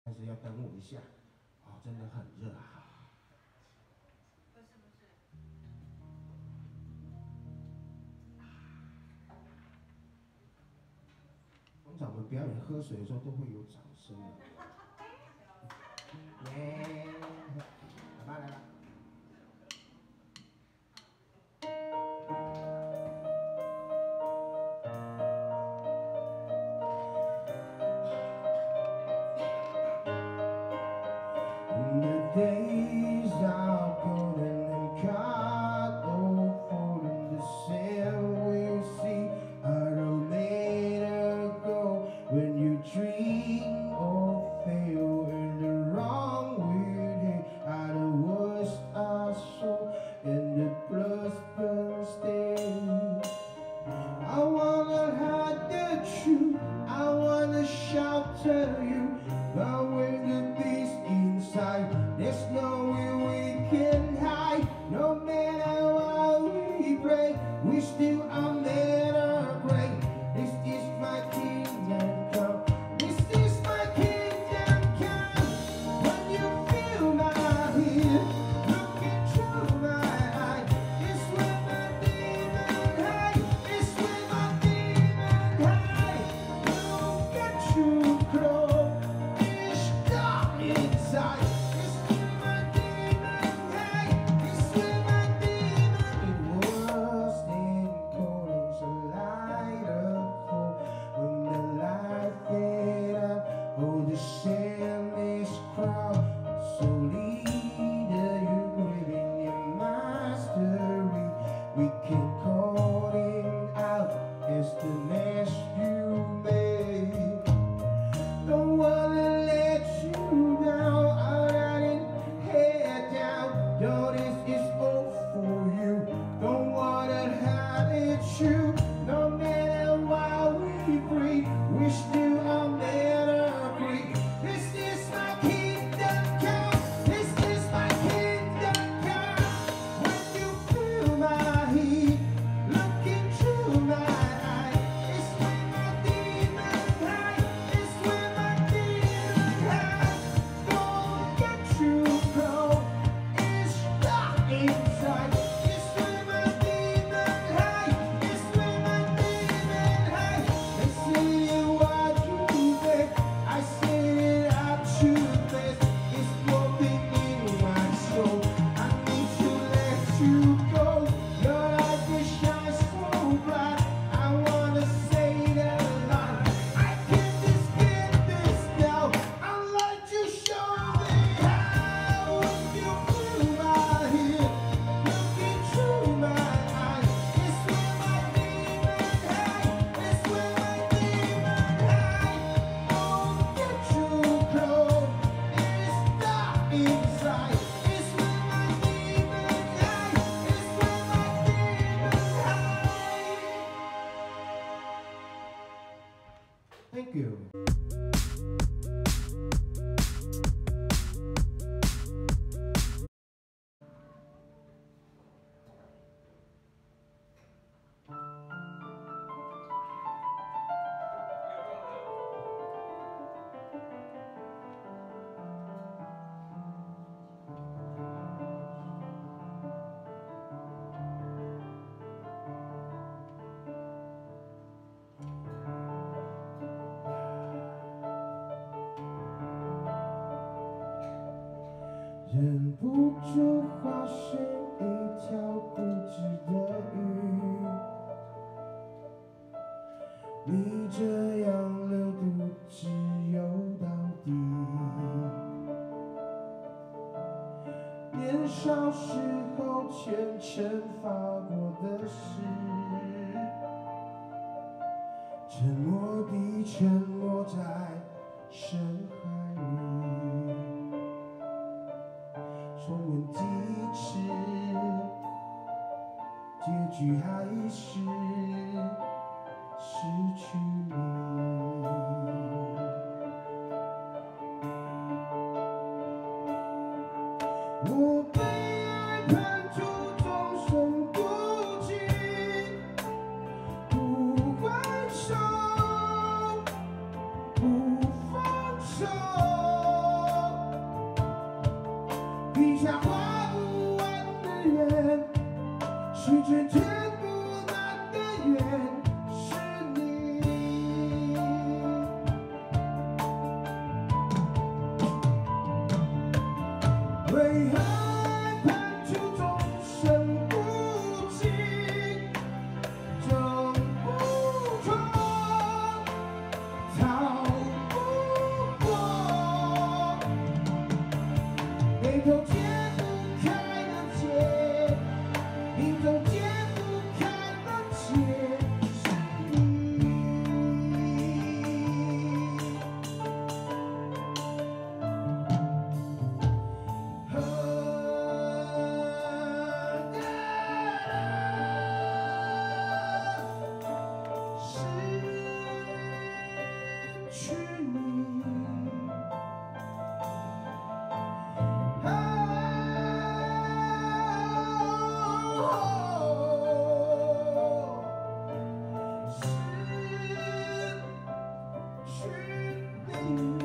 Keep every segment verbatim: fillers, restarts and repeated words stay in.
还是要等我一下，哦，真的很热啊。 不是不是。 通常我们表演喝水的时候都会有掌声的。耶，来吧来吧。The days are golden and cut off fall in the sand. We'll see how to later go when you dream of fail and the wrong will hate. How the worst are so and the blood burns still. I wanna hide the truth, I wanna shelter you, but when the beast inside, there's nowhere we can hide. No matter what we break, we still are made of great. This is my kingdom come. This is my kingdom come. When you feel my heat, look into my eye. It's when my demon hide. It's when my demon hide. Look at you grow. It's dark inside. It's when my demon hide. It's when my demon. It was in corners a light up home. When the light fade out, oh the shameless crowd. So leader, you grieving your mastery. We can call him out as the mess you made. Don't wanna let you down, I'm riding head down. Though this is all for you, don't wanna have it true. No matter what we breathe, we still are men agree. This is my kingdom come. This is my kingdom come. When you feel my heat, look into my eye. It's when my demon hide. It's when my demon hide. Don't get too cold. It's dark inside. It's when my demon hide. It's when my demon hide. They say what you think. I say it out to face. It's moving in my soul. I need to let you go. Your light will shine so bright. I wanna say that line. I can't just get this down. I'd like to show me how. When you feel my heat, look into my eye. It's when my demon hide. It's when my demon hide. Don't get too close. It's dark inside. It's when my demon hide. It's when my demon hide. Thank you.忍不住化身一条固执的鱼，你这样流度只有到底。年少时候虔诚发过的誓，沉默地沉没在深海里。重温几次，结局还是失去你。我被爱判处终身孤寂，不还手，不放手。 世界填不满的缘是你。为爱判处终身无情，挣不脱，逃不过，眉头解不开的结，命中解不开的结是你。失去你，失去你。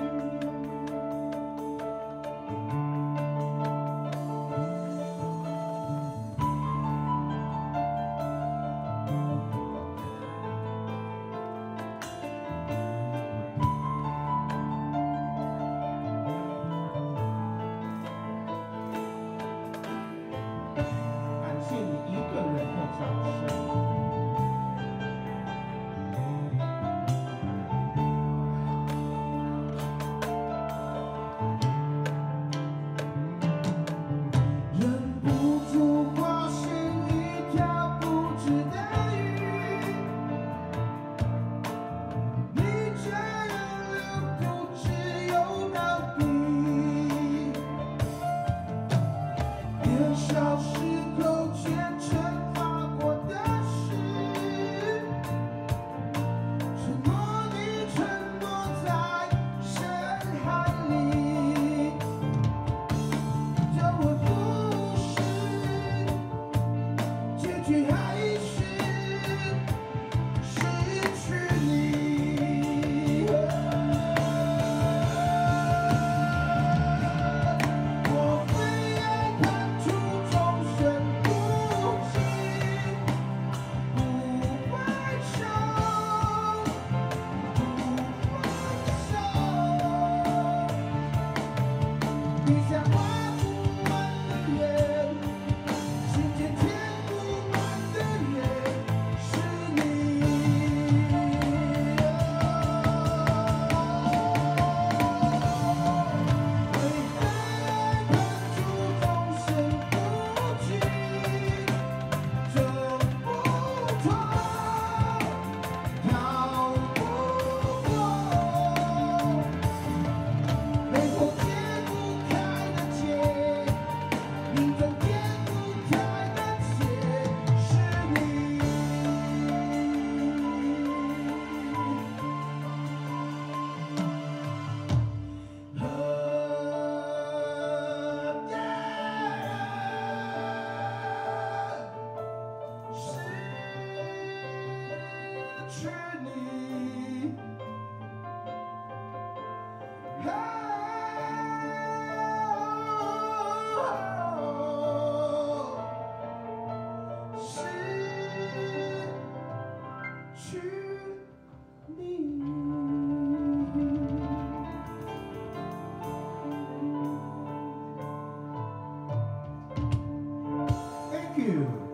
感谢你一个人的掌声。忍不住化身一条不知的鱼，逆着人流独自游到底。年少时候虔诚发过的誓，承诺你沉没在深海里。这回不是，结局还是失去你。我为爱判处终身无情，不回首，不回首。笔下画不完的圆，世界填不满的缘是你。为爱判处终身无情，挣不脱，逃不过，眉头解不开的结，命中解不开的结是你。失去你。失去你。Thank you.